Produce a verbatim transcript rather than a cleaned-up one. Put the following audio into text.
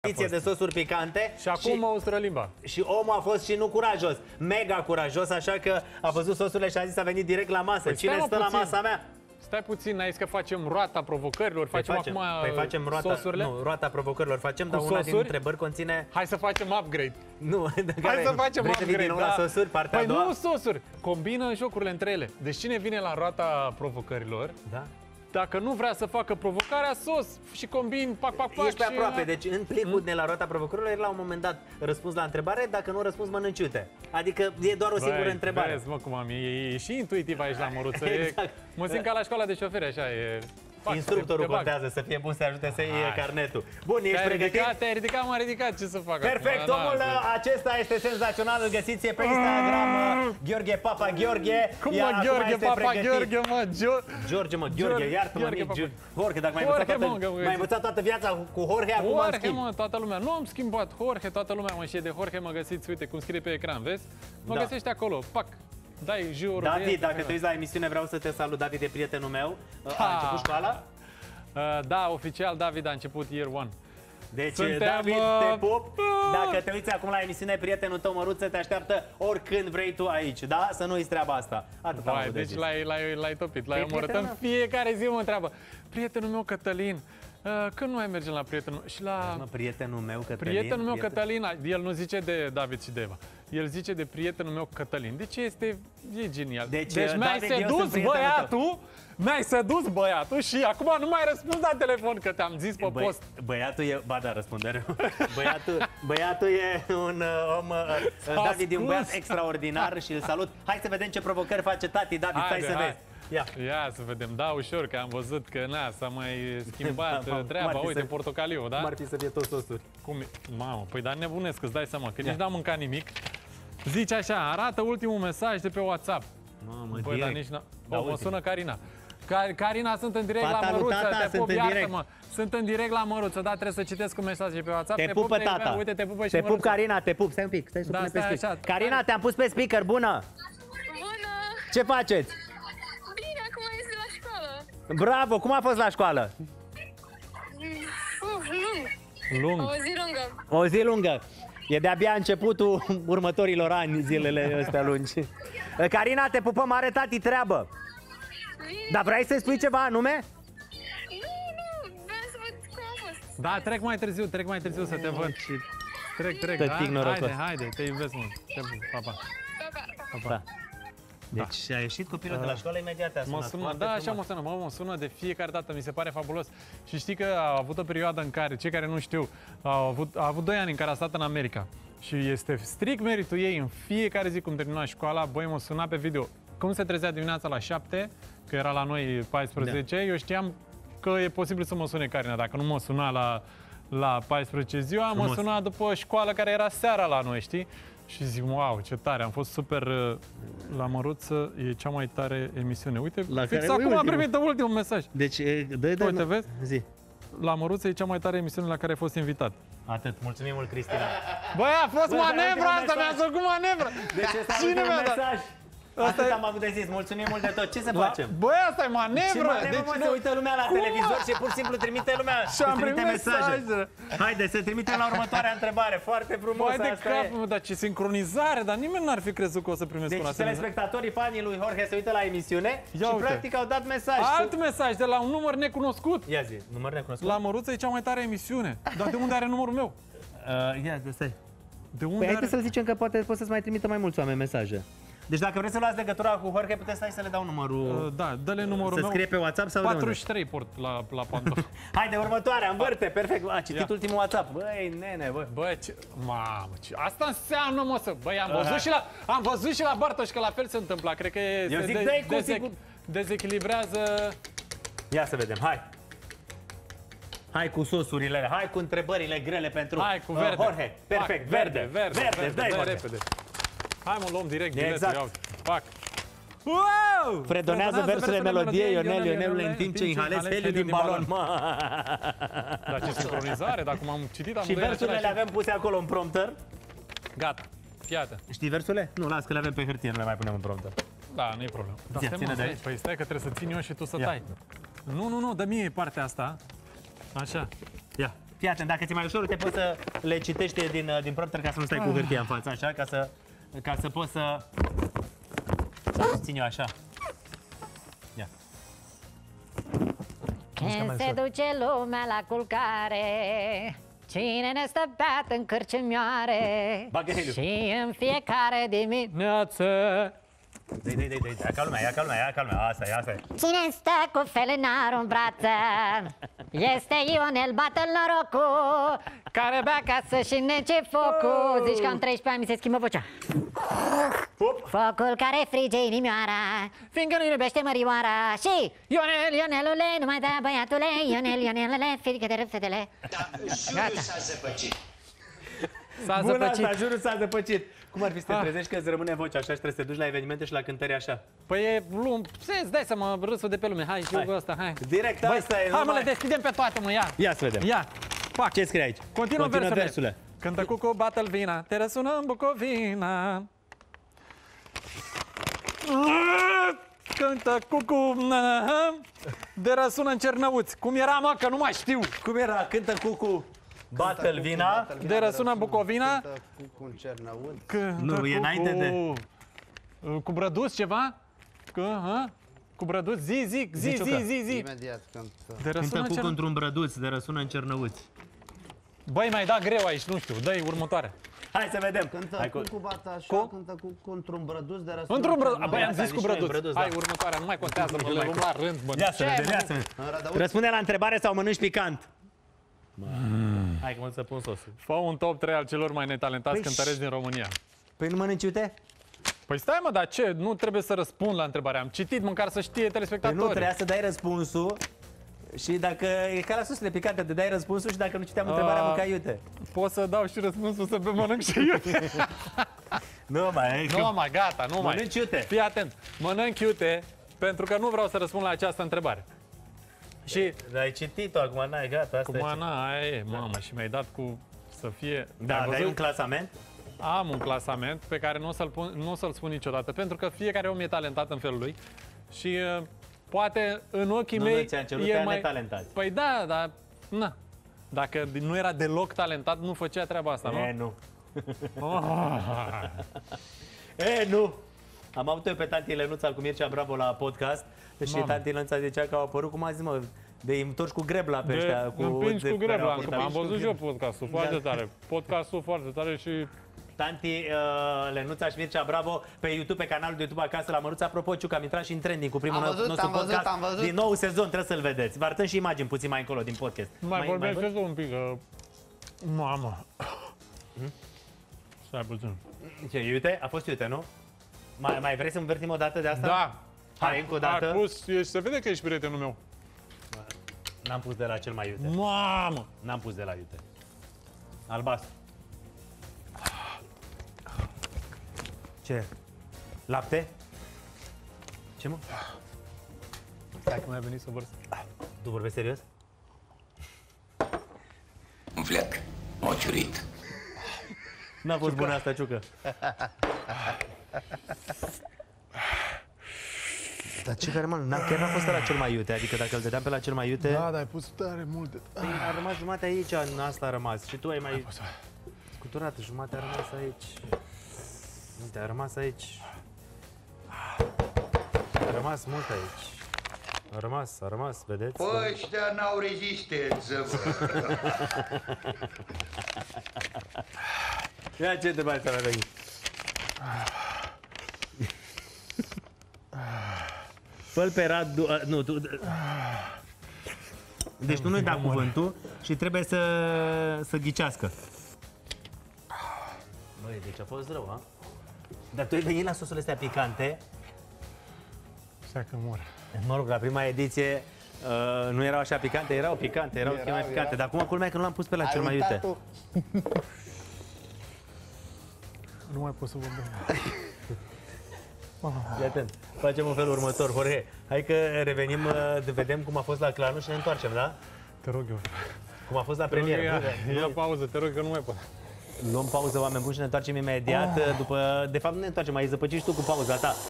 de sosuri picante. Și acum mă ustură limba. Și omul a fost și nu curajos, mega curajos, așa că a văzut sosurile și a zis a venit direct la masă. Păi Cine stă puțin. la masa mea? Stai puțin, ai zis că facem roata provocărilor, Păi facem, facem, acum păi facem roata, sosurile? nu, roata provocărilor facem, Cu dar una din sosuri? întrebări conține... Hai să facem upgrade. Nu, Hai să facem vrei să vii upgrade, din nou da. la sosuri, partea Păi a doua? nu sosuri, combină jocurile între ele. Deci cine vine la roata provocărilor, Da? dacă nu vrea să facă provocarea, sos și combini, pac, pac, pac. Ești pe și- aproape, deci în plicul Hmm? de la roata provocărilor la un moment dat răspuns la întrebare, dacă nu răspuns mănânci iute. Adică e doar o singură Băi, întrebare. Vezi, mă, cum am, e, e și intuitiv aici la Măruță. Exact. E, mă simt ca la școala de șoferi, așa e. Pac, Instructorul te bag. contează să fie bun să ajute să iei Hai. carnetul. Bun, ești Te-ai pregătit? ridicat, te-ai ridicat, m-a ridicat, ce să fac Perfect, acum? omul Da, acesta este senzațional, îl găsiți pe Instagram, Gheorghe Papa Gheorghe. cum iar mă, acum Gheorghe, este Papa, pregătit. Gheorghe, mă, Gio... George, mă, Gheorghe, George, iartă-mă, Gheorghe, mic, Papa. Gio- Jorge, dacă mai ai Jorge, învățat mă, toată, că- mai ai învățat toată viața cu Jorge, acum am Jorge, schimb. mă, toată lumea. Nu am schimbat Jorge, toată lumea mă știe de Jorge, mă găsiți, uite cum scrie pe ecran, vezi? Mă Da. găsești acolo, pac. Dai jurul. David, dacă te uiți la emisiune, vreau să te salut. David e prietenul meu. A Ha. început școala? Uh, da, oficial, David a început year one. Deci, Suntem, David, uh, te pup. Dacă te uiți acum la emisiune, prietenul tău, Măruță, te așteaptă oricând vrei tu aici, da? Să nu uiți treaba asta. Atât am Vai, avut de deci zis. l-ai, l-ai, l-ai topit, l-ai Păi, omorât. În prietenul fiecare zi mă întreabă, prietenul meu Cătălin, uh, când nu mai mergem la prietenul meu? Și la Mă, prietenul meu, Cătălin. prietenul meu prieten- Cătălin, el nu zice de David și de Eva, el zice de prietenul meu Cătălin. Deci este, e genial. Deci, deci mi-ai David, eu sunt sedus prietenul băiatul, mi-ai sedus băiatul și acum nu mai răspuns la telefon că te-am zis pe Băi, post. băiatul e... Ba da, răspunde. Băiatul, băiatul e un uh, om... Uh, David e un băiat extraordinar și îl salut. Hai să vedem ce provocări face tati. David, Haide, stai să hai. vezi. Ia. Ia să vedem, da, ușor, că am văzut că na, s-a mai schimbat Da, treaba, cum ar fi uite, să- portocaliu, da? Cum ar fi să fie tot sosuri? Cum e? Mamă, păi dar nebunesc, îți dai seama, că Ia. nici n-am mâncat nimic. Zice așa, arată ultimul mesaj de pe WhatsApp. Mamă, Băi, dar nici n-a... Da, Oh, mă uite. sună Carina. Car- Carina, sunt în direct Fata la lui Măruță, tata, te sunt pup, în direct. iartă-mă. Sunt în direct la Măruță, da, trebuie să citesc un mesaj de pe WhatsApp. Te pupă te tata. iubesc, uite, te pupă și Te pup, Măruță. Carina, te pup. Stai un pic, stai să Da, punem pe stai speaker. așa. Carina, te-am pus pe speaker, bună! Bună! Ce faceți? Bine, acum ești la școală. Bravo, cum a fost la școală? Uf, lung. Lung. O zi lungă. O zi lungă. E de-abia începutul următorilor ani, zilele astea lungi. Carina, te pupăm, mare tati, treabă. Bine. Dar vrei să spui ceva anume? Nu, nu, vreau să văd cum a fost. Da, trec mai târziu, trec mai târziu să te văd. Trec, trec, Tătic da? norocos. Haide, haide, te iubesc mult. Te pup, pa, pa. Pa, pa, pa. Pa, pa. Da. Deci a ieșit copilul de la școală imediat, a Mă sunat. sună, Foarte da, așa frumos. mă sună, mă, mă sună de fiecare dată, mi se pare fabulos. Și știi că a avut o perioadă în care, cei care nu știu, a avut, a avut doi ani în care a stat în America. Și este strict meritul ei, în fiecare zi cum termina școala, băi, mă suna pe video. Cum se trezea dimineața la șapte, că era la noi paisprezece, Da. eu știam că e posibil să mă sune Carina. Dacă nu mă suna la, la paisprezece ziua, Frumos. mă suna după școală care era seara la noi, știi? Și zic, wow, ce tare, am fost super uh, la Măruță, e cea mai tare emisiune. Uite, La fix care acum am ultimul. primit ultimul mesaj. Deci, e, dă, dă, Uite, vezi? Zi. La Măruță e cea mai tare emisiune la care ai fost invitat. Atât. Mulțumim mult, Cristina. Băi, a fost Bă, manevra dar asta, ultimul mi-a făcut manevră! Deci ăsta Cine e un mi-a dat? mesaj. Asta Atât e- am avut de zis. Mulțumim mult de tot. Ce să La- facem? Băi, asta e Ce manevră! manevră, Deci mă, nu- se uită lumea la Cum, televizor mă? și pur și simplu trimite lumea. Și am îți trimite primit mesaje. Haide, să trimitem la următoarea întrebare. Foarte frumos. Băi, de asta cap, e. mă, dar ce sincronizare, dar nimeni n-ar fi crezut că o să primesc Deci un asemenea. telespectatorii, fanii lui Jorge se uită la emisiune Ia și uite. practic au dat mesaj. Alt mesaj de la un număr necunoscut. Ia zi, număr necunoscut. La Măruță e cea mai tare emisiune. Dar de unde are numărul meu? Uh, ia, de stai. De unde Păi are... haideți să zicem că poate poți să-ți mai trimită mai mulți oameni mesaje. Deci dacă vreți să luați legătura cu Jorge, puteți stai să le dau numărul. Uh, Da, dă-le numărul Să meu. scrie pe WhatsApp sau de unde? patruzeci și trei port la, la pantof. Haide, următoarea, învârte, perfect. A citit Ia. ultimul WhatsApp. Băi, nene, bă. Bă, ce... Mamă, ce... Asta înseamnă, mă, să... Băi, am văzut, Aha. și la... am văzut și la Bartoș că la fel se întâmplă. Cred că e... Eu se zic, dă-i cum dezec- sigur. dezechilibrează... Ia să vedem, hai. Hai cu sosurile, hai cu întrebările grele pentru Hai cu uh, verde. Jorge. Perfect, Pac, verde, verde, verde, verde, dai, dai Jorge. repede. Hai, mă, luăm direct Exact. biletul, ia uite. Pac. Wow! Fredonează versurile melodiei, Ionel, Ionelule, în timp ce inhalezi heliu din balon. Mă. Dar ce sincronizare, dacă m-am citit, am Și versurile le avem puse acolo în prompter. Gata, fiată. Știi versurile? Nu, las că le avem pe hârtie, nu le mai punem în prompter. Da, nu e problemă. Dar Ia, stai, ține mă, de stai. aici. Păi stai că trebuie să țin eu și tu să Ia. tai. Nu, nu, nu, dă mie partea asta. Așa. Ia. Fii atent, dacă ți-e mai ușor, te poți să le citești din, din prompter ca să nu stai cu hârtia în față, așa, ca să, ca să poți să... Să țin eu așa. Ia. Când se duce lumea la culcare, cine ne stă beat în cârcemioare? Bagă heliu. Și în fiecare dimineață Dai, dai, dai, dai, ia ca lumea, ia ca lumea, ia ca lumea, asta e, asta e. cine stă cu felinarul în brață este Ionel, bată-l norocul, care bea ca să-și nece focul. Zici că am treisprezece ani, mi se schimbă vocea. Pup. Focul care frige inimioara, fiindcă nu iubește mărioara. Și Ionel, Ionelule, nu mai da băiatule, Ionel, Ionelule, fiindcă te rup fetele. Da, jurul s-a zăpăcit. S-a Bun zăpăcit. asta, jurul s-a zăpăcit. Cum ar fi să te trezești că îți rămâne vocea așa și trebuie să te duci la evenimente și la cântări așa? Păi e lung. Îți dai seama, râsul de pe lume. Hai, Hai. jocul ăsta, hai. Direct asta e, Hai mă, numai- le deschidem pe toate, mă, ia. Ia să vedem. Ia. Fac. Ce scrie aici? Continuă, versurile. versurile. Cântă cucu, bată-l vina, te răsună în Bucovina. Cântă cucu, de răsună în Cernăuți. Cum era, mă, că nu mai știu. Cum era? Cântă cucu, bată-l vina. De răsună în Bucovina. Cu un cernăuț. Cântă Nu, e înainte de- cucu. Cu brăduț ceva? Că, ha? Cu brăduț, zi, zi, zi, Zici-o zi, că- zi, zi. Imediat cântă. De răsună Cântă în cucu Cernăuți. într-un brăduț, de răsună în Cernăuți. Băi, mai da greu aici, nu știu. Dă-i următoare. Hai să vedem. Cântă Hai cu, cu bată așa, Cu? cântă cu, cu într-un brăduț de răsună. Într-un brăduț. cernăuț. Băi, am asta, zis cu nici noi, brăduț. brăduț, Hai, da. următoarea, nu mai contează, mă, le luăm la rând, bă. Ia să vedem, ia să vedem. În Rădăuț. Răspunde la întrebare sau mănânci picant? Hai că mă să pun sosul. Fă un top trei al celor mai netalentați Păi, cântăreți din România. Păi nu mănânci iute? Păi stai mă, dar ce? Nu trebuie să răspund la întrebare. Am citit măcar să știe Păi telespectatorii. nu, trebuia să dai răspunsul și dacă e ca la susele picante, te dai răspunsul și dacă nu citeam întrebarea, A. mâncai iute. Pot să dau și răspunsul să mănânc și eu. Nu mai, Nu mai, gata, nu mai. mănânci iute. Fii atent. Mănânc iute pentru că nu vreau să răspund la această întrebare. Și Dar ai citit-o acum, n-ai, gata, asta cu e. mana aia e, mamă, și mi-ai dat cu să fie... Da, Ai dar ai văzut? un clasament? Am un clasament pe care nu o să-l, pun, nu o să-l spun niciodată, pentru că fiecare om e talentat în felul lui și uh, poate în ochii Nu, mei nu, ți-am cerut e pe mai... netalentați. Păi da, dar na. Dacă nu era deloc talentat, nu făcea treaba asta, E, nu? nu. Ah. E, nu. Am avut eu pe tanti Lenuța cu Mircea Bravo la podcast și Mamă. tanti Lenuța zicea că au apărut, cum a zis, mă, de îi întorci cu grebla pe ăștia. De, împingi cu care au grebla. apărut. Am văzut și eu podcastul, foarte Da. tare. Podcastul foarte tare și... Tanti uh, Lenuța și Mircea Bravo pe YouTube, pe canalul de YouTube Acasă la Măruța. Apropo, Ciuc, am intrat și în trending cu primul Am văzut, nostru am văzut, podcast. am văzut. Din nou sezon, trebuie să-l vedeți. Vă arătăm și imagini puțin mai încolo din podcast. Mai vorbesc văd? și un pic. Uh... Mamă. Stai puțin. Ce, iute? A fost iute, nu? Mai, mai vrei să învârtim o dată de asta? Da. Hai, încă o dată. Ai pus, e, se vede că ești prietenul meu. N-am pus de la cel mai iute. Mamă. N-am pus de la iute. Albastru. Ce? Lapte? Ce, mă? Stai că mi-a venit să vărs. Tu vorbești serios? Un fleac, m-au ciurit. N-a fost bună asta, Ciucă. Dar ce care, mă, n-a, chiar n-a fost la cel mai iute. Adică dacă îl dădeam pe la cel mai iute... dar ai pus tare multe. Păi, a rămas jumate aici, în asta a rămas. Și tu ai mai scuturat, jumate a rămas aici. Uite, a rămas aici. A rămas mult aici. A rămas, a rămas, vedeți? Păi, ăștia n-au rezistență, bă. Ia ce te mai să mai venit. Fă-l pe Radu... a, Nu, tu... Deci tu nu-i da cuvântul și trebuie să, să ghicească. Băi, deci a fost rău, ha? Dar tu ai venit la sosurile astea picante. Stai că mor. Mă rog, la prima ediție uh, nu erau așa picante, erau picante, erau erau mai picante. Dar acum culmea că nu l-am pus pe la cel mai iute. Nu mai pot să vorbesc. Fii atent. Facem un felul următor, Jorge. Hai că revenim, uh, vedem cum a fost la Clanul și ne întoarcem, da? Te rog eu. Cum a fost la Te rog, ia, premieră. ia pauză, te rog că nu mai pot. Luăm pauză, oameni buni, și ne întoarcem imediat. După, de fapt, nu ne întoarcem, mai zăpăciști tu cu pauza ta.